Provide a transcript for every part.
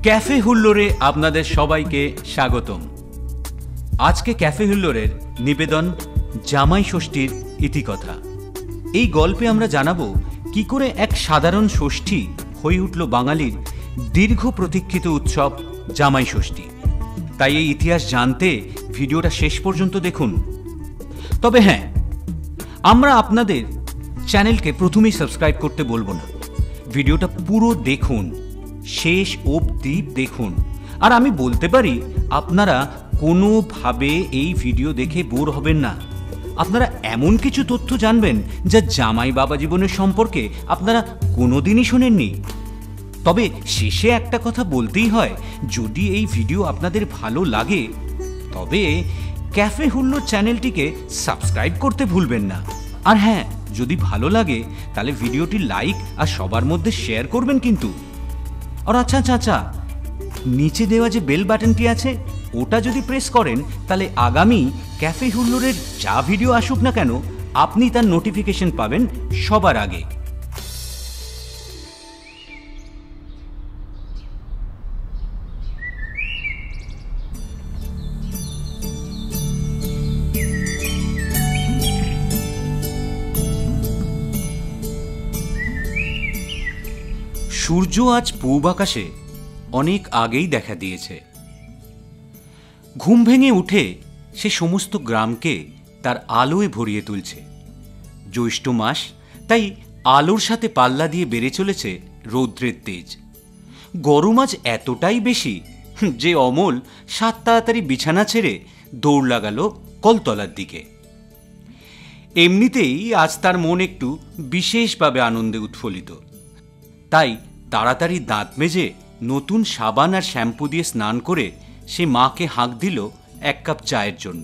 Cafe হুল্লোড়ে আপনাদের সবাইকে স্বাগতম। আজকে ক্যাফে হুল্লোড়ের নিবেদন জামাই ষষ্ঠীর ইতিকথা। এই গল্পে আমরা জানাবো কি করে এক সাধারণ ষষ্ঠী হয়ে উঠল বাঙালির দীর্ঘ প্রতীক্ষিত উৎসব জামাই ষষ্ঠী। তাই এই ইতিহাস জানতে ভিডিওটা শেষ পর্যন্ত দেখুন। তবে হ্যাঁ, আমরা আপনাদের চ্যানেলকে প্রথমেই সাবস্ক্রাইব করতে বলবো না, ভিডিওটা পুরো দেখুন, শেষ অবধি দেখুন। আর আমি বলতে পারি আপনারা কোনোভাবে এই ভিডিও দেখে বোর হবেন না। আপনারা এমন কিছু তথ্য জানবেন যা জামাই বাবা জীবনের সম্পর্কে আপনারা কোনোদিনই শোনেননি। তবে শেষে একটা কথা বলতেই হয়, যদি এই ভিডিও আপনাদের ভালো লাগে তবে ক্যাফে হুল্লোড় চ্যানেলটিকে সাবস্ক্রাইব করতে ভুলবেন না। আর হ্যাঁ, যদি ভালো লাগে তাহলে ভিডিওটি লাইক আর সবার মধ্যে শেয়ার করবেন কিন্তু। আর আচ্ছা, নিচে দেওয়া যে বেল বাটনটি আছে ওটা যদি প্রেস করেন তাহলে আগামী ক্যাফে হুল্লোড়ের যা ভিডিও আসুক না কেন আপনি তার নোটিফিকেশন পাবেন সবার আগে। সূর্য আজ পূব আকাশে অনেক আগেই দেখা দিয়েছে। ঘুম ভেঙে উঠে সে সমস্ত গ্রামকে তার আলোয় ভরিয়ে তুলছে। জ্যৈষ্ঠ মাস, তাই আলোর সাথে পাল্লা দিয়ে বেড়ে চলেছে রৌদ্রের তেজ। গরম আজ এতটাই বেশি যে অমল সাত তাড়াতাড়ি বিছানা ছেড়ে দৌড় লাগালো কলতলার দিকে। এমনিতেই আজ তার মন একটু বিশেষভাবে আনন্দে উৎফুল্লিত, তাই তাড়াতাড়ি দাঁত মেজে নতুন সাবান আর শ্যাম্পু দিয়ে স্নান করে সে মাকে হাঁক দিল এক কাপ চায়ের জন্য।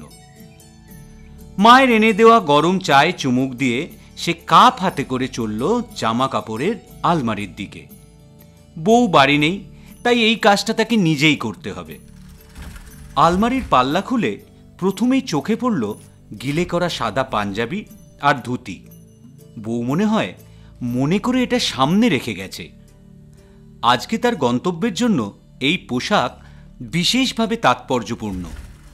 মায়ের এনে দেওয়া গরম চায়ে চুমুক দিয়ে সে কাপ হাতে করে চলল জামা কাপড়ের আলমারির দিকে। বউ বাড়ি নেই, তাই এই কাজটা তাকে নিজেই করতে হবে। আলমারির পাল্লা খুলে প্রথমেই চোখে পড়ল গিলে করা সাদা পাঞ্জাবি আর ধুতি। বউ মনে করে এটা সামনে রেখে গেছে। আজকে তার গন্তব্যের জন্য এই পোশাক বিশেষভাবে তাৎপর্যপূর্ণ।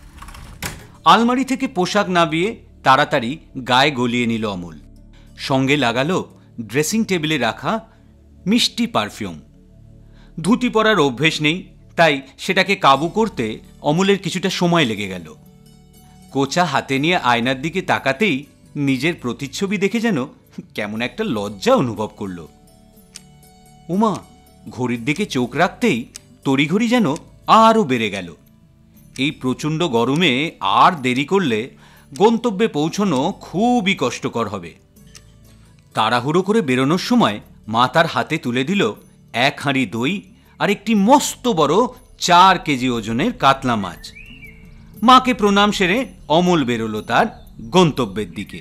আলমারি থেকে পোশাক নামিয়ে তাড়াতাড়ি গায়ে গলিয়ে নিল অমল। সঙ্গে লাগালো ড্রেসিং টেবিলে রাখা মিষ্টি পারফিউম। ধুতি পরার অভ্যেস নেই, তাই সেটাকে কাবু করতে অমলের কিছুটা সময় লেগে গেল। কোচা হাতে নিয়ে আয়নার দিকে তাকাতেই নিজের প্রতিচ্ছবি দেখে যেন কেমন একটা লজ্জা অনুভব করল। উমা, ঘড়ির দিকে চোখ রাখতেই তড়িঘড়ি যেন আরও বেড়ে গেল। এই প্রচণ্ড গরমে আর দেরি করলে গন্তব্যে পৌঁছানো খুবই কষ্টকর হবে। তাড়াহুড়ো করে বেরোনোর সময় মা তার হাতে তুলে দিল এক হাঁড়ি দই আর একটি মস্ত বড় 4 কেজি ওজনের কাতলা মাছ। মাকে প্রণাম সেরে অমল বেরোলো তার গন্তব্যের দিকে।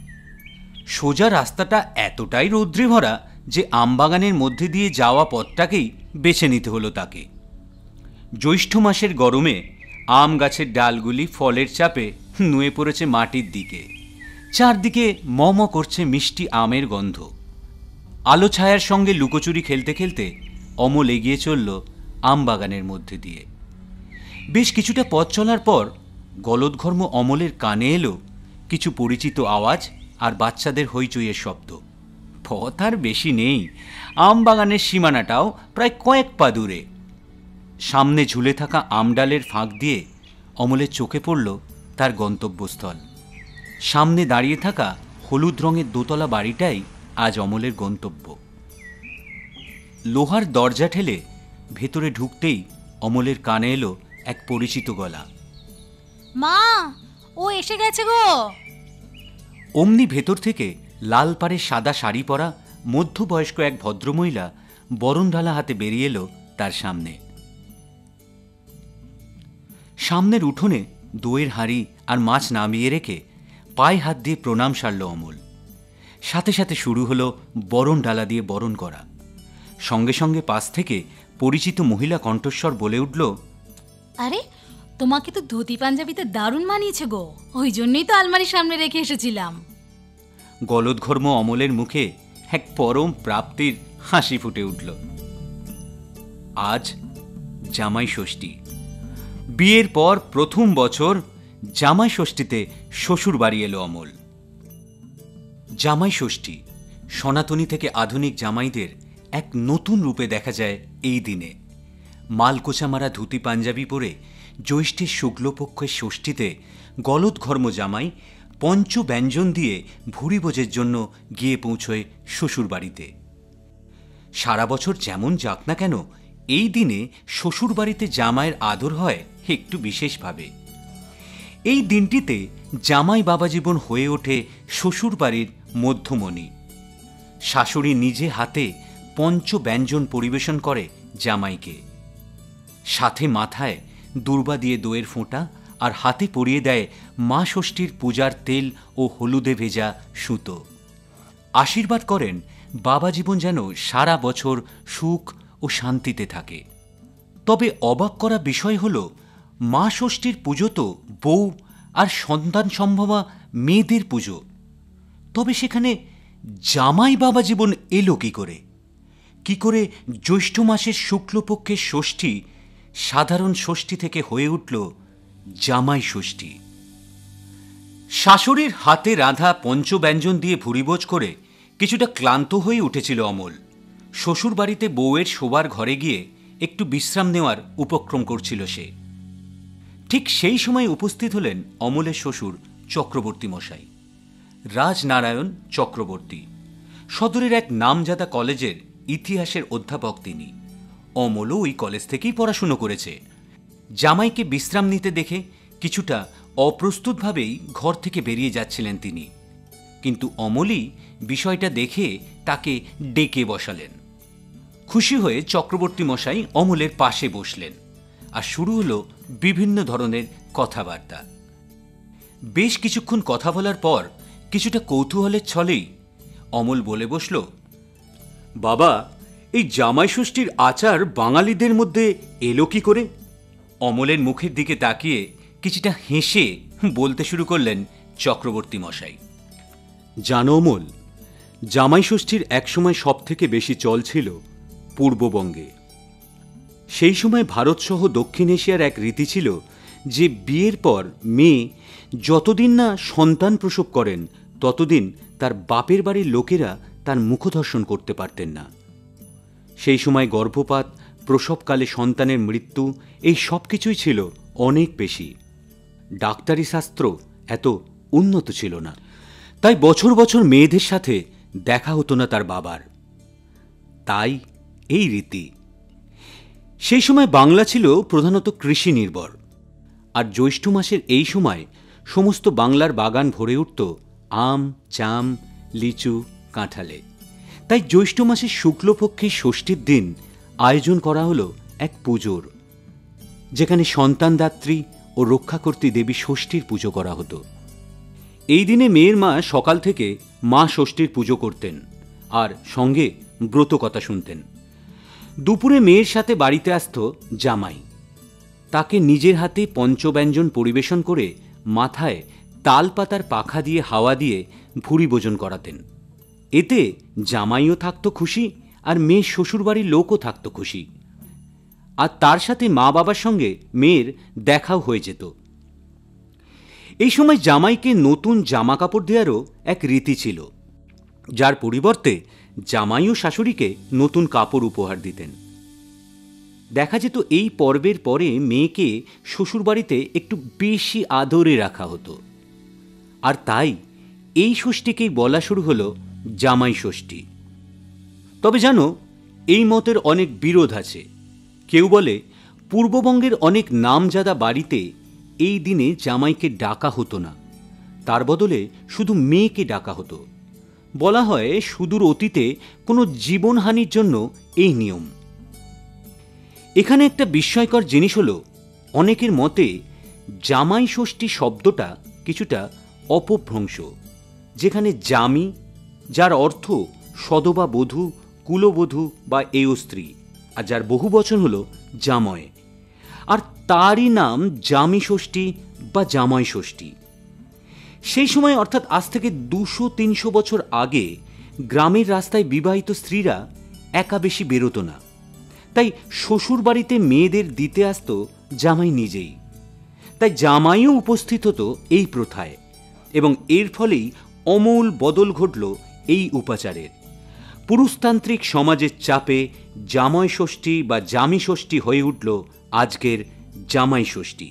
সোজা রাস্তাটা এতটাই রৌদ্রে ভরা যে আমবাগানের মধ্যে দিয়ে যাওয়া পথটাকেই বেছে নিতে হলো তাকে। জ্যৈষ্ঠ মাসের গরমে আম গাছের ডালগুলি ফলের চাপে নুয়ে পড়েছে মাটির দিকে। চারদিকে মম করছে মিষ্টি আমের গন্ধ। আলো ছায়ার সঙ্গে লুকোচুরি খেলতে খেলতে অমল এগিয়ে চলল আমবাগানের মধ্যে দিয়ে। বেশ কিছুটা পথ চলার পর গলদঘর্ম অমলের কানে এলো কিছু পরিচিত আওয়াজ আর বাচ্চাদের হইচইয়ের শব্দ। পথ আর বেশি নেই, আমবাগানের সীমানাটাও প্রায় কয়েক পা দূরে। সামনে ঝুলে থাকা আমডালের ফাঁক দিয়ে অমলের চোখে পড়ল তার গন্তব্যস্থল। সামনে দাঁড়িয়ে থাকা হলুদ রঙের দোতলা বাড়িটাই আজ অমলের গন্তব্য। লোহার দরজা ঠেলে ভেতরে ঢুকতেই অমলের কানে এলো এক পরিচিত গলা। মা, ও এসে গেছে গো। অমনি ভেতর থেকে লাল পাড়ে সাদা শাড়ি পরা মধ্যবয়স্ক এক ভদ্রমহিলা বরণডালা হাতে বেরিয়ে এলো তার সামনে। সামনের উঠোনে দইয়ের হাঁড়ি আর মাছ নামিয়ে রেখে পায়ে হাত দিয়ে প্রণাম সারল অমল। সাথে সাথে শুরু হলো বরণডালা দিয়ে বরণ করা। সঙ্গে সঙ্গে পাশ থেকে পরিচিত মহিলা কণ্ঠস্বর বলে উঠল, আরে তোমাকে তো ধুতি পাঞ্জাবিতে দারুণ মানিয়েছে গো, ওই জন্যই তো আলমারির সামনে রেখে এসেছিলাম। গলদঘর্ম অমলের মুখে এক পরম প্রাপ্তির হাসি ফুটে উঠল। আজ জামাই ষষ্ঠী। বিয়ের পর প্রথম বছর জামাই ষষ্ঠীতে শ্বশুর বাড়ি এলো অমল। জামাই ষষ্ঠী সনাতনী থেকে আধুনিক জামাইদের এক নতুন রূপে দেখা যায় এই দিনে। মালকোচা মারা ধুতি পাঞ্জাবি পরে জ্যৈষ্ঠের শুক্লপক্ষের ষষ্ঠীতে গলদঘর্ম জামাই পঞ্চ ব্যঞ্জন দিয়ে ভুরিভোজের জন্য গিয়ে পৌঁছয় শ্বশুরবাড়িতে। সারা বছর যেমন যাক না কেন, এই দিনে শ্বশুরবাড়িতে জামাইয়ের আদর হয় একটু বিশেষভাবে। এই দিনটিতে জামাই বাবা জীবন হয়ে ওঠে শ্বশুরবাড়ির মধ্যমণি। শাশুড়ি নিজে হাতে পঞ্চ ব্যঞ্জন পরিবেশন করে জামাইকে, সাথে মাথায় দূর্বা দিয়ে দইয়ের ফোঁটা আর হাতে পরিয়ে দেয় মা ষষ্ঠীর পূজার তেল ও হলুদে ভেজা সুতো। আশীর্বাদ করেন বাবা জীবন যেন সারা বছর সুখ ও শান্তিতে থাকে। তবে অবাক করা বিষয় হল, মা ষষ্ঠীর পুজো তো বউ আর সন্তান সম্ভবা মেয়েদের পুজো, তবে সেখানে জামাই বাবা জীবন এলো কি করে? কি করে জ্যৈষ্ঠ মাসের শুক্লপক্ষের ষষ্ঠী সাধারণ ষষ্ঠী থেকে হয়ে উঠল জামাই ষষ্ঠী? শাশুড়ির হাতে রাঁধা পঞ্চব্যঞ্জন দিয়ে ভুরিভোজ করে কিছুটা ক্লান্ত হয়ে উঠেছিল অমল। শ্বশুর বাড়িতে বউয়ের শোবার ঘরে গিয়ে একটু বিশ্রাম নেওয়ার উপক্রম করছিল সে। ঠিক সেই সময় উপস্থিত হলেন অমলের শ্বশুর চক্রবর্তী মশাই, রাজনারায়ণ চক্রবর্তী। সদরের এক নামজাদা কলেজের ইতিহাসের অধ্যাপক তিনি। অমলও ওই কলেজ থেকেই পড়াশুনো করেছে। জামাইকে বিশ্রাম নিতে দেখে কিছুটা অপ্রস্তুতভাবেই ঘর থেকে বেরিয়ে যাচ্ছিলেন তিনি, কিন্তু অমলই বিষয়টা দেখে তাকে ডেকে বসালেন। খুশি হয়ে চক্রবর্তী মশাই অমলের পাশে বসলেন, আর শুরু হলো বিভিন্ন ধরনের কথাবার্তা। বেশ কিছুক্ষণ কথা বলার পর কিছুটা কৌতূহলের ছলেই অমল বলে বসল, বাবা, এই জামাই ষষ্ঠীর আচার বাঙালিদের মধ্যে এলো কি করে? অমলের মুখের দিকে তাকিয়ে কিছুটা হেসে বলতে শুরু করলেন চক্রবর্তী মশাই, জানো অমল, জামাই ষষ্ঠীর একসময় সব থেকে বেশি চল ছিল পূর্ববঙ্গে। সেই সময় ভারতসহ দক্ষিণ এশিয়ার এক রীতি ছিল যে বিয়ের পর মেয়ে যতদিন না সন্তান প্রসব করেন ততদিন তার বাপের বাড়ির লোকেরা তার মুখদর্শন করতে পারতেন না। সেই সময় গর্ভপাত, প্রসবকালে সন্তানের মৃত্যু, এই সব কিছুই ছিল অনেক বেশি। ডাক্তারি শাস্ত্র এত উন্নত ছিল না, তাই বছর বছর মেয়েদের সাথে দেখা হতো না তার বাবার। তাই এই রীতি। সেই সময় বাংলা ছিল প্রধানত কৃষি নির্ভর, আর জ্যৈষ্ঠ মাসের এই সময় সমস্ত বাংলার বাগান ভরে উঠত আম, জাম, লিচু, কাঁঠালে। তাই জ্যৈষ্ঠ মাসের শুক্লপক্ষের ষষ্ঠীর দিন আয়োজন করা হলো এক পুজোর, যেখানে সন্তানদাত্রী ও রক্ষাকর্ত্রী দেবী ষষ্ঠীর পুজো করা হতো। এই দিনে মেয়ের মা সকাল থেকে মা ষষ্ঠীর পুজো করতেন আর সঙ্গে ব্রত কথা শুনতেন। দুপুরে মেয়ের সাথে বাড়িতে আসত জামাই, তাকে নিজের হাতে পঞ্চব্যঞ্জন পরিবেশন করে মাথায় তাল পাতার পাখা দিয়ে হাওয়া দিয়ে ভুরিভোজন করাতেন। এতে জামাইও থাকতো খুশি আর মেয়ের শ্বশুরবাড়ির লোকও থাকতো খুশি, আর তার সাথে মা বাবার সঙ্গে মেয়ের দেখাও হয়ে যেত। এই সময় জামাইকে নতুন জামা কাপড় দেওয়ারও এক রীতি ছিল, যার পরিবর্তে জামাই ও শাশুড়িকে নতুন কাপড় উপহার দিতেন। দেখা যেত এই পর্বের পরে মেয়েকে শ্বশুরবাড়িতে একটু বেশি আদরে রাখা হতো, আর তাই এই ষষ্ঠীকেই বলা শুরু হলো জামাই ষষ্ঠী। তবে জানো, এই মতের অনেক বিরোধ আছে। কেউ বলে পূর্ববঙ্গের অনেক নামজাদা বাড়িতে এই দিনে জামাইকে ডাকা হতো না, তার বদলে শুধু মেয়েকে ডাকা হতো। বলা হয় সুদূর অতীতে কোনো জীবনহানির জন্য এই নিয়ম। এখানে একটা বিস্ময়কর জিনিস হলো, অনেকের মতে জামাই ষষ্ঠী শব্দটা কিছুটা অপভ্রংশ, যেখানে জামি, যার অর্থ সদবা বধূ, কুলবধূ বা এয় স্ত্রী, আর যার বহু বচন হলো জাময়, আর তারই নাম জামি ষষ্ঠী বা জামাই ষষ্ঠী। সেই সময় অর্থাৎ আজ থেকে 200-300 বছর আগে গ্রামের রাস্তায় বিবাহিত স্ত্রীরা একা বেশি বেরোতো না। তাই শ্বশুরবাড়িতে মেয়েদের দিতে আসতো জামাই নিজেই। তাই জামাইও উপস্থিত হতো এই প্রথায়, এবং এর ফলেই অমূল বদল ঘটল এই উপাচারের। পুরুষতান্ত্রিক সমাজের চাপে জামাই ষষ্ঠী বা জামি ষষ্ঠী হয়ে উঠল আজকের জামাই ষষ্ঠী।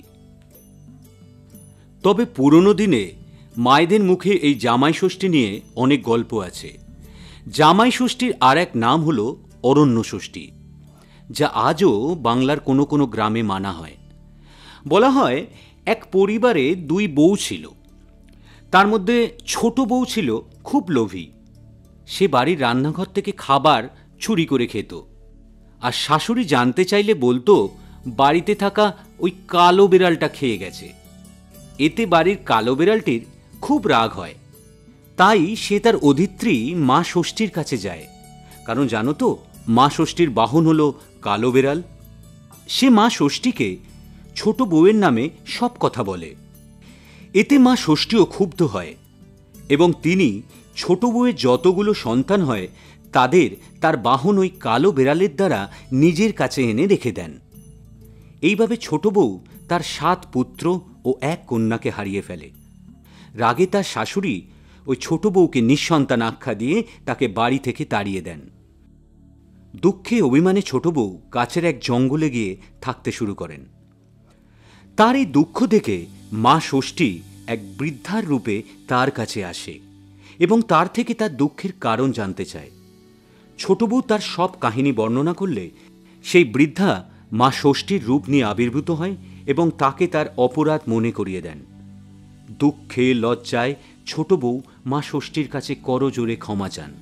তবে পুরনো দিনে মায়েদের মুখে এই জামাই ষষ্ঠী নিয়ে অনেক গল্প আছে। জামাই ষষ্ঠীর আর এক নাম হলো অরণ্য ষষ্ঠী, যা আজও বাংলার কোনো কোনো গ্রামে মানা হয়। বলা হয় এক পরিবারে দুই বউ ছিল। তার মধ্যে ছোট বউ ছিল খুব লোভী। সে বাড়ির রান্নাঘর থেকে খাবার চুরি করে খেত, আর শাশুড়ি জানতে চাইলে বলতো বাড়িতে থাকা ওই কালো বিড়ালটা খেয়ে গেছে। এতে বাড়ির কালো বিড়ালটির খুব রাগ হয়। তাই সে তার অধিত্রী মা ষষ্ঠীর কাছে যায়, কারণ জানো তো মা ষষ্ঠীর বাহন হলো কালো বিড়াল। সে মা ষষ্ঠীকে ছোট বউয়ের নামে সব কথা বলে। এতে মা ষষ্ঠীও ক্ষুব্ধ হয়, এবং তিনি ছোট বউয়ের যতগুলো সন্তান হয় তাদের তার বাহন ওই কালো বিড়ালের দ্বারা নিজের কাছে এনে রেখে দেন। এইভাবে ছোট বউ তার 7 পুত্র ও 1 কন্যাকে হারিয়ে ফেলে। রাগে তার শাশুড়ি ওই ছোট বউকে নিঃসন্তান আখ্যা দিয়ে তাকে বাড়ি থেকে তাড়িয়ে দেন। দুঃখে অভিমানে ছোট বউ কাছের এক জঙ্গলে গিয়ে থাকতে শুরু করেন। তার এই দুঃখ দেখে মা ষষ্ঠী এক বৃদ্ধার রূপে তার কাছে আসে এবং তার থেকে তার দুঃখের কারণ জানতে চায়। ছোট বউ তার সব কাহিনী বর্ণনা করলে সেই বৃদ্ধা মা ষষ্ঠীর রূপ নিয়ে আবির্ভূত হয় এবং তাকে তার অপরাধ মনে করিয়ে দেন। দুঃখে লজ্জায় ছোট বউ মা ষষ্ঠীর কাছে করজোড়ে ক্ষমা চান।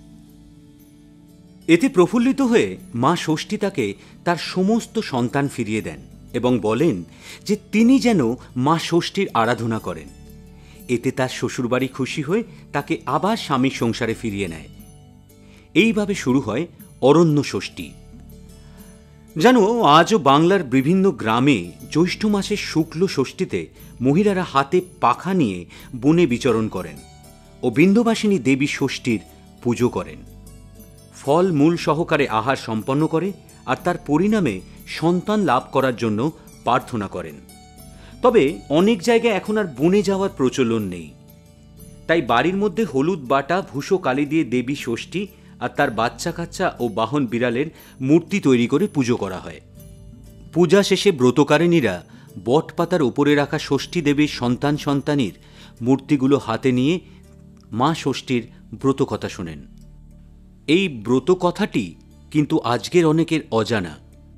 এতে প্রফুল্লিত হয়ে মা ষষ্ঠী তাকে তার সমস্ত সন্তান ফিরিয়ে দেন এবং বলেন যে তিনি যেন মা ষষ্ঠীর আরাধনা করেন। এতে তার শ্বশুরবাড়ি খুশি হয়ে তাকে আবার স্বামীর সংসারে ফিরিয়ে নেয়। এইভাবে শুরু হয় অরণ্য ষষ্ঠী। জানো, আজও বাংলার বিভিন্ন গ্রামে জ্যৈষ্ঠ মাসের শুক্ল ষষ্ঠীতে মহিলারা হাতে পাখা নিয়ে বনে বিচরণ করেন ও বিন্ধ্যবাসিনী দেবী ষষ্ঠীর পুজো করেন। ফল মূল সহকারে আহার সম্পন্ন করে আর তার পরিণামে সন্তান লাভ করার জন্য প্রার্থনা করেন। তবে অনেক জায়গায় এখন আর বনে যাওয়ার প্রচলন নেই। তাই বাড়ির মধ্যে হলুদ বাটা ভূষো কালি দিয়ে দেবী ষষ্ঠী আর তার বাচ্চা কাচ্চা ও বাহন বিড়ালের মূর্তি তৈরি করে পুজো করা হয়। পূজা শেষে ব্রতকারিণীরা বট পাতার উপরে রাখা ষষ্ঠী দেবীর সন্তানীর মূর্তিগুলো হাতে নিয়ে মা ষষ্ঠীর ব্রতকথা শোনেন। এই ব্রতকথাটি কিন্তু আজকের অনেকের অজানা।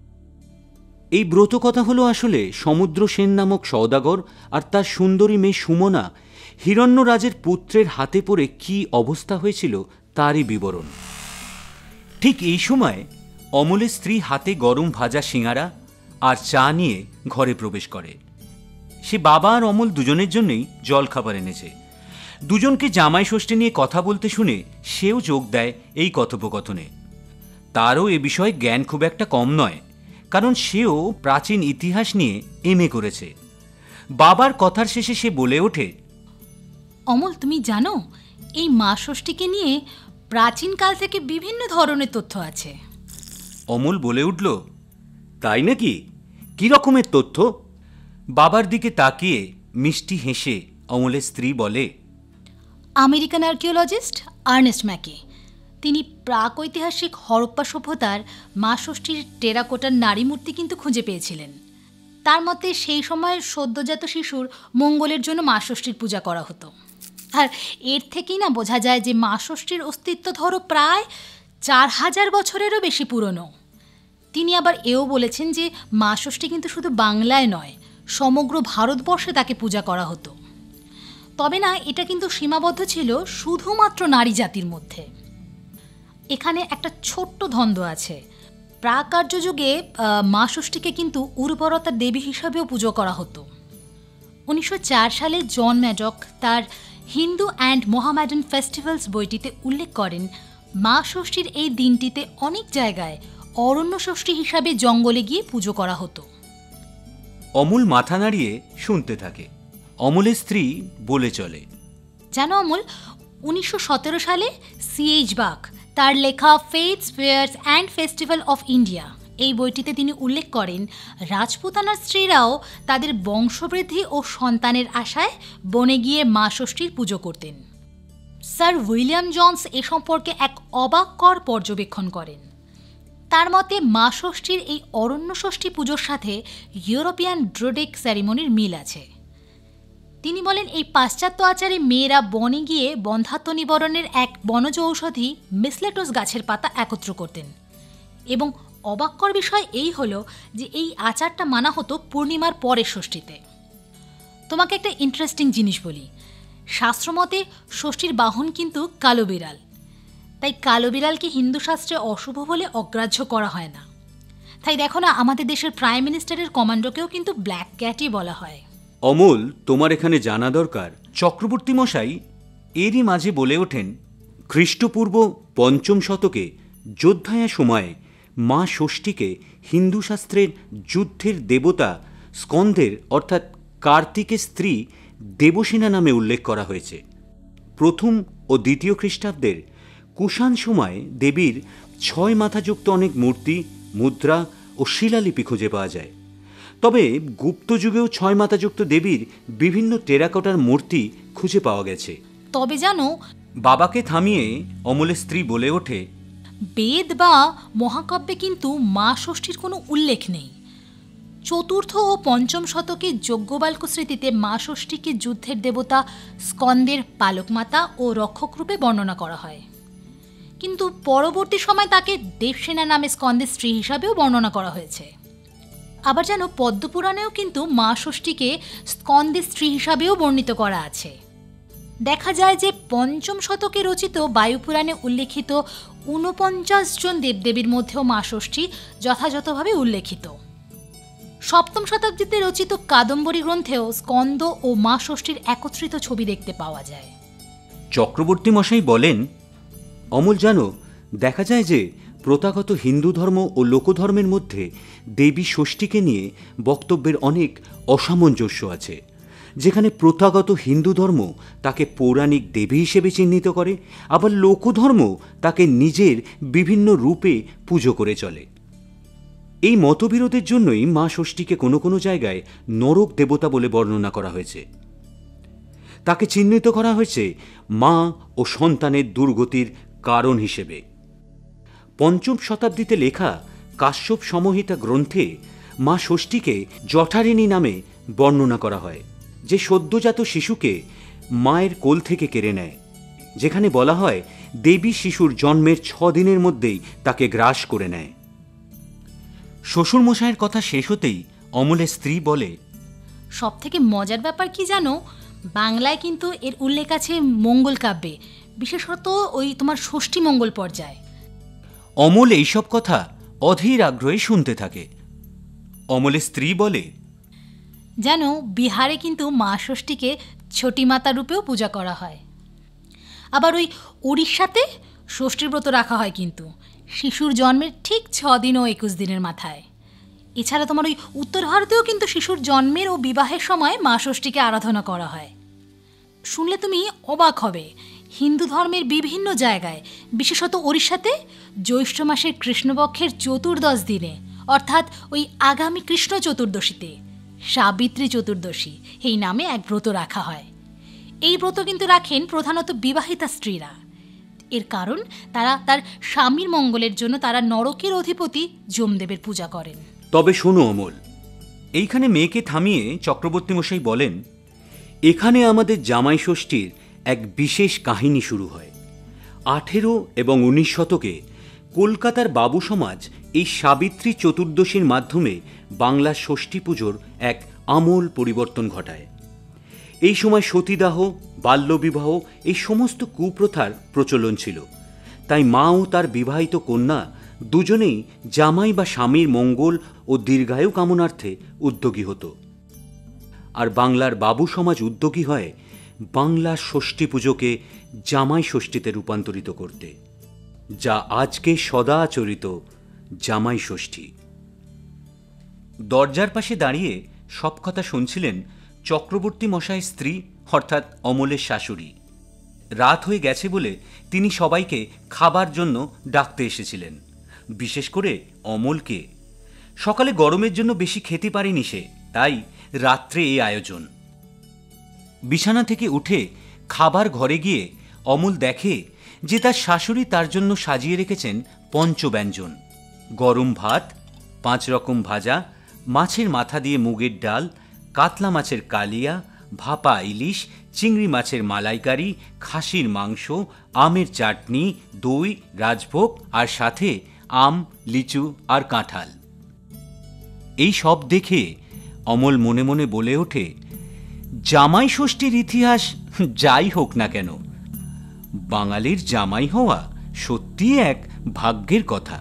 এই ব্রতকথা হলো আসলে সমুদ্র সেন নামক সওদাগর আর তার সুন্দরী মেয়ে সুমনা হিরণ্যরাজের পুত্রের হাতে পড়ে কি অবস্থা হয়েছিল তারই বিবরণ। ঠিক এই সময় অমলের স্ত্রী হাতে গরম ভাজা সিঙাড়া আর চা নিয়ে ঘরে প্রবেশ করে। সে বাবা আর অমল দুজনের জন্যই জলখাবার এনেছে। দুজনকে জামাই ষষ্ঠী নিয়ে কথা বলতে শুনে সেও যোগ দেয় এই কথোপকথনে। তারও এ বিষয়ে জ্ঞান খুব একটা কম নয়, কারণ সেও প্রাচীন ইতিহাস নিয়ে এমএ করেছে। বাবার কথার শেষে সে বলে ওঠে, অমল, তুমি জানো এই মা ষষ্ঠীকে নিয়ে প্রাচীনকাল থেকে বিভিন্ন ধরনের তথ্য আছে। অমল বলে উঠল, তাই নাকি? কি রকমের তথ্য? বাবার দিকে তাকিয়ে মিষ্টি হেসে অমলের স্ত্রী বলে, আমেরিকান আর্কিওলজিস্ট আর্নেস্ট ম্যাকে তিনি প্রাগৈতিহাসিক হরপ্পা সভ্যতার মা ষষ্ঠীর টেরাকোটার নারী মূর্তি কিন্তু খুঁজে পেয়েছিলেন। তার মতে সেই সময় সদ্যজাত শিশুর মঙ্গলের জন্য মা ষষ্ঠীর পূজা করা হতো। আর এর থেকেই না বোঝা যায় যে মা ষষ্ঠীর অস্তিত্ব ধরো প্রায় 4000 বছরেরও বেশি পুরনো। তিনি আবার এও বলেছেন যে মা ষষ্ঠী কিন্তু শুধু বাংলায় নয়, সমগ্র ভারতবর্ষে তাকে পূজা করা হতো। তবে না, এটা কিন্তু সীমাবদ্ধ ছিল শুধুমাত্র নারী জাতির মধ্যে। এখানে একটা ছোট্ট দ্বন্দ্ব আছে। প্রাকার্য যুগে মা ষষ্ঠীকে কিন্তু উর্বরতার দেবী হিসাবেও পুজো করা হতো। 1904 সালে জন ম্যাডক তার হিন্দু অ্যান্ড মোহামেডান ফেস্টিভ্যালস বইটিতে উল্লেখ করেন, মা ষষ্ঠীর এই দিনটিতে অনেক জায়গায় অরণ্য ষষ্ঠী হিসাবে জঙ্গলে গিয়ে পুজো করা হতো। অমল মাথা নাড়িয়ে শুনতে থাকে। অমলের স্ত্রী বলে চলে, জানো অমল, 1917 সালে C.H. বাক তার লেখা faiths, fairs and festival of India এই বইটিতে তিনি উল্লেখ করেন রাজপুতানার স্ত্রীরাও তাদের বংশবৃদ্ধি ও সন্তানের আশায় বনে গিয়ে মা ষষ্ঠীর পুজো করতেন। স্যার উইলিয়াম জনস এ সম্পর্কে এক অবাককর পর্যবেক্ষণ করেন। তার মতে মা ষষ্ঠীর এই অরণ্য ষষ্ঠী পুজোর সাথে ইউরোপিয়ান ড্রোডেক সেরিমনির মিল আছে। তিনি বলেন এই পাশ্চাত্য আচারে মেয়েরা বনে গিয়ে বন্ধ্যাত্ব নিবারণের এক বনজ ঔষধি মিসলেটোস গাছের পাতা একত্র করতেন এবং অবাককর বিষয় এই হলো যে এই আচারটা মানা হতো পূর্ণিমার পরের ষষ্ঠীতে। তোমাকে একটা ইন্টারেস্টিং জিনিস বলি, শাস্ত্রমতে ষষ্ঠীর বাহন কিন্তু কালো বিড়াল, তাই কালো বিড়ালকে হিন্দু শাস্ত্রে অশুভ বলে অগ্রাহ্য করা হয় না। তাই দেখো না, আমাদের দেশের প্রাইম মিনিস্টারের কমান্ডোকেও কিন্তু ব্ল্যাক ক্যাটই বলা হয়। অমল, তোমার এখানে জানা দরকার, চক্রবর্তী মশাই এরই মাঝে বলে ওঠেন খ্রিস্টপূর্ব ৫ম শতকে যোদ্ধায়া সময়ে মা ষষ্ঠীকে হিন্দু শাস্ত্রের যুদ্ধের দেবতা স্কন্দের অর্থাৎ কার্তিকের স্ত্রী দেবসেনা নামে উল্লেখ করা হয়েছে। প্রথম ও দ্বিতীয় খ্রিস্টাব্দের কুষাণ সময়ে দেবীর ৬ মাথাযুক্ত অনেক মূর্তি, মুদ্রা ও শিলালিপি খুঁজে পাওয়া যায়। তবে গুপ্ত যুগেও ৬ মাথাযুক্ত দেবীর বিভিন্ন টেরাকোটার মূর্তি খুঁজে পাওয়া গেছে। তবে জানো, বাবাকে থামিয়ে অমলের স্ত্রী বলে ওঠে, বেদ বা মহাকাব্যে কিন্তু মা ষষ্ঠীর কোনো উল্লেখ নেই। চতুর্থ ও পঞ্চম শতকে যজ্ঞবাল্ক স্মৃতিতে মা ষষ্ঠীকে যুদ্ধের দেবতা স্কন্দের পালকমাতা ও রক্ষকরূপে বর্ণনা করা হয়, কিন্তু পরবর্তী সময় তাকে দেবসেনা নামে স্কন্দের স্ত্রী হিসাবেও বর্ণনা করা হয়েছে। আবার যেন পদ্মপুরাণেও কিন্তু মা ষষ্ঠীকে স্কন্দের স্ত্রী হিসাবেও বর্ণিত করা আছে। দেখা যায় যে ৫ম শতকে রচিত বায়ুপুরাণে উল্লেখিত ৪৯ জন দেবদেবীর মধ্যেও মা ষষ্ঠী যথাযথভাবে উল্লেখিত। ৭ম শতাব্দীতে রচিত কাদম্বরী গ্রন্থেও স্কন্দ ও মা ষষ্ঠীর একত্রিত ছবি দেখতে পাওয়া যায়। চক্রবর্তী মশাই বলেন, অমল জানো, দেখা যায় যে প্রথাগত হিন্দু ধর্ম ও লোকধর্মের মধ্যে দেবী ষষ্ঠীকে নিয়ে বক্তব্যের অনেক অসামঞ্জস্য আছে। যেখানে প্রথাগত হিন্দু ধর্ম তাকে পৌরাণিক দেবী হিসেবে চিহ্নিত করে, আবার লোকধর্ম তাকে নিজের বিভিন্ন রূপে পুজো করে চলে। এই মতবিরোধের জন্যই মা ষষ্ঠীকে কোনো কোনো জায়গায় নরক দেবতা বলে বর্ণনা করা হয়েছে। তাকে চিহ্নিত করা হয়েছে মা ও সন্তানের দুর্গতির কারণ হিসেবে। ৫ম শতাব্দীতে লেখা কাশ্যপ সমহিতা গ্রন্থে মা ষষ্ঠীকে জঠারিণী নামে বর্ণনা করা হয়, যে সদ্যজাত শিশুকে মায়ের কোল থেকে কেড়ে নেয়। যেখানে বলা হয় দেবী শিশুর জন্মের ৬ দিনের মধ্যেই তাকে গ্রাস করে নেয়। শ্বশুরমশাইয়ের কথা শেষ হতেই অমলের স্ত্রী বলে, সব থেকে মজার ব্যাপার কি জানো, বাংলায় কিন্তু এর উল্লেখ আছে মঙ্গল কাব্যে, বিশেষত ওই তোমার ষষ্ঠী মঙ্গল পর্যায়ে। অমল এইসব কথা অধীর আগ্রহে শুনতে থাকে। অমলের স্ত্রী বলে, যেন বিহারে কিন্তু মা ষষ্ঠীকে ছোটি মাতা রূপেও পূজা করা হয়। আবার ওই উড়িষ্যাতে ষষ্ঠীর ব্রত রাখা হয় কিন্তু শিশুর জন্মের ঠিক ৬ দিন ও ২১ দিনের মাথায়। এছাড়া তোমার ওই উত্তর ভারতেও কিন্তু শিশুর জন্মের ও বিবাহের সময় মা ষষ্ঠীকে আরাধনা করা হয়। শুনলে তুমি অবাক হবে, হিন্দু ধর্মের বিভিন্ন জায়গায়, বিশেষত ওড়িশাতে জ্যৈষ্ঠ মাসের কৃষ্ণপক্ষের ১৪ দিনে, অর্থাৎ ওই আগামী কৃষ্ণ চতুর্দশীতে, সাবিত্রী চতুর্দশী এই নামে এক ব্রত রাখা হয়। এই ব্রত কিন্তু রাখেন প্রধানত বিবাহিতা স্ত্রীরা। এর কারণ তারা তার স্বামীর মঙ্গলের জন্য তারা নরকের অধিপতি যমদেবের পূজা করেন। তবে শোনো অমল, এইখানে মেয়েকে থামিয়ে চক্রবর্তী মশাই বলেন, এখানে আমাদের জামাই ষষ্ঠীর এক বিশেষ কাহিনী শুরু হয়। ১৮ এবং ১৯ শতকে কলকাতার বাবু সমাজ এই সাবিত্রী চতুর্দশীর মাধ্যমে বাংলার ষষ্ঠী পুজোর এক আমূল পরিবর্তন ঘটায়। এই সময় সতীদাহ, বাল্যবিবাহ এই সমস্ত কুপ্রথার প্রচলন ছিল। তাই মা ও তার বিবাহিত কন্যা দুজনেই জামাই বা স্বামীর মঙ্গল ও দীর্ঘায়ু কামনার্থে উদ্যোগী হতো। আর বাংলার বাবু সমাজ উদ্যোগী হয় বাংলার ষষ্ঠী পুজোকে জামাই ষষ্ঠীতে রূপান্তরিত করতে, যা আজকে সদাচরিত জামাই ষষ্ঠী। দরজার পাশে দাঁড়িয়ে সব কথা শুনছিলেন চক্রবর্তী মশাইয়ের স্ত্রী, অর্থাৎ অমলের শাশুড়ি। রাত হয়ে গেছে বলে তিনি সবাইকে খাবার জন্য ডাকতে এসেছিলেন, বিশেষ করে অমলকে। সকালে গরমের জন্য বেশি খেতে পারেনি সে, তাই রাত্রে এই আয়োজন। বিছানা থেকে উঠে খাবার ঘরে গিয়ে অমল দেখে যে তার শাশুড়ি তার জন্য সাজিয়ে রেখেছেন পঞ্চব্যঞ্জন। গরম ভাত, 5 রকম ভাজা, মাছের মাথা দিয়ে মুগের ডাল, কাতলা মাছের কালিয়া, ভাপা ইলিশ, চিংড়ি মাছের মালাইকারি, খাসির মাংস, আমের চাটনি, দই, রাজভোগ আর সাথে আম, লিচু আর কাঁঠাল। এই সব দেখে অমল মনে মনে বলে ওঠে, জামাই ষষ্ঠীর ইতিহাস যাই হোক না কেন, বাঙালির জামাই হওয়া সত্যিই এক ভাগ্যের কথা।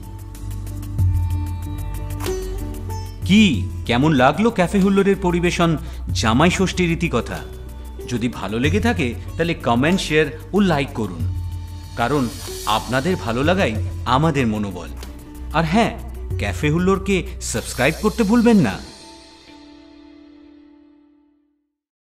কি কেমন লাগলো ক্যাফে হুল্লোড়ের পরিবেশন জামাই ষষ্ঠীর রীতিকথা? যদি ভালো লেগে থাকে তাহলে কমেন্ট, শেয়ার ও লাইক করুন, কারণ আপনাদের ভালো লাগাই আমাদের মনোবল। আর হ্যাঁ, ক্যাফে হুল্লোড়কে সাবস্ক্রাইব করতে ভুলবেন না।